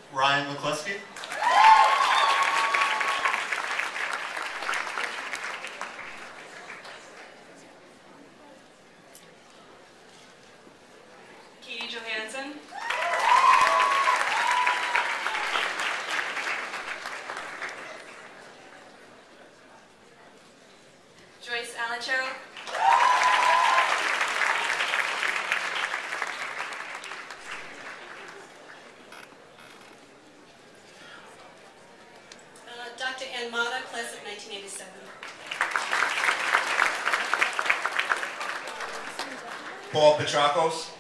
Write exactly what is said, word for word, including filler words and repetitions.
Ryan McCluskey. Katie Johansson. Joyce Alanchero. Uh, Doctor Ann Mata, class of nineteen eighty-seven. Paul Petrakos.